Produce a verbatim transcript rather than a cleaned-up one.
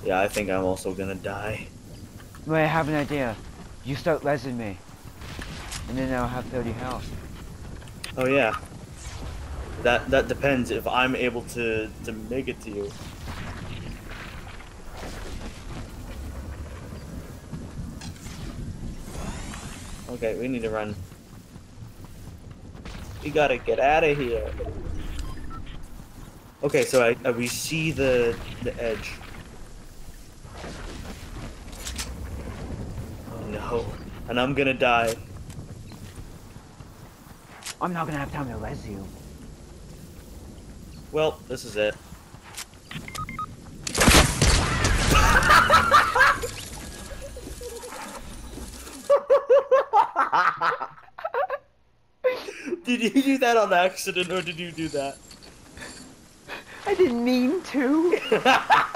Yeah, I think I'm also gonna die. Wait, I have an idea. You start lesing me. And then I'll have thirty health. Oh yeah. That that depends if I'm able to to make it to you. Okay, we need to run. We gotta get out of here. Okay, so I, I we see the the edge. Oh no, and I'm gonna die. I'm not gonna have time to les you. Well, this is it. Did you do that on accident or did you do that? I didn't mean to.